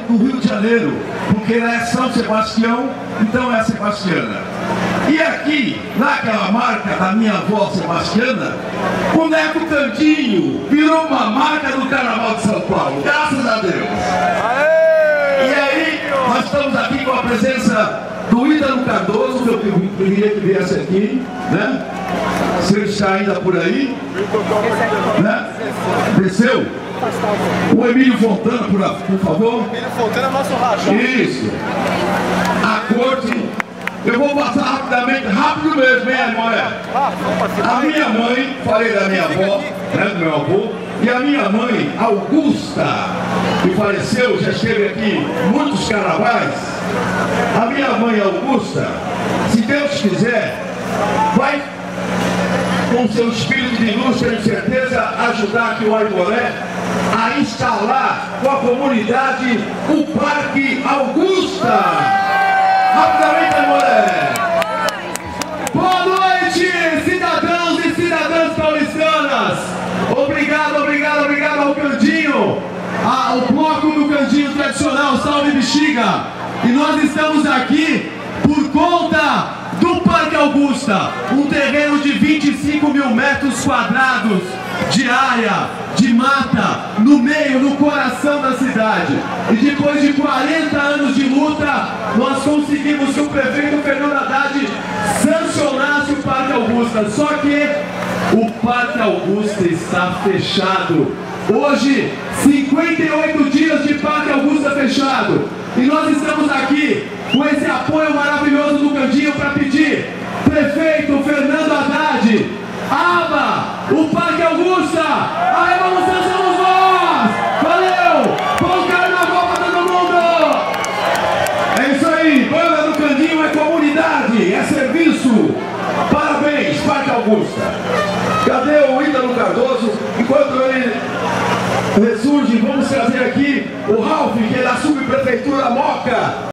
do Rio de Janeiro, porque é São Sebastião, então é a Sebastiana. E aqui, naquela marca da minha avó Sebastiana, o Neco Candinho virou uma marca do Carnaval de São Paulo, graças a Deus. E aí, nós estamos aqui com a presença do Ítalo Cardoso, que eu queria que viesse aqui, né? Se ele está ainda por aí, né? Desceu? O Emílio Fontana, por favor. Emílio Fontana é nosso rajão. Isso. A corte. Eu vou passar rapidamente, rápido mesmo, hein, Moé? A minha mãe, falei da minha avó, né, do meu avô, e a minha mãe, Augusta, que faleceu, já esteve aqui muitos carnavais. A minha mãe, Augusta, se Deus quiser, vai, com seu espírito de luz, tenho certeza, ajudar aqui o Aimoré a instalar com a comunidade o Parque Augusta. Rapidamente, Aimoré. Boa noite, cidadãos e cidadãs paulistanas. Obrigado, obrigado, obrigado ao Candinho, ao bloco do Candinho tradicional, Salve Bexiga. E nós estamos aqui por conta do Parque Augusta, um terreno de 25 mil metros quadrados de área, de mata, no meio, no coração da cidade. E depois de 40 anos de luta, nós conseguimos que o prefeito Fernando Haddad sancionasse o Parque Augusta. Só que o Parque Augusta está fechado. Hoje, 58 dias de Parque Augusta fechado. E nós estamos aqui com esse apoio maravilhoso do Candinho para pedir: prefeito Fernando Haddad, abra o Parque Augusta, a revolução somos nós! Valeu! Bom carnaval para todo mundo! É isso aí, banda do Candinho é comunidade, é serviço! Parabéns, Parque Augusta! Cadê o Ítalo Cardoso? Enquanto ele ressurge, vamos trazer aqui o Ralf, que é da subprefeitura Moca.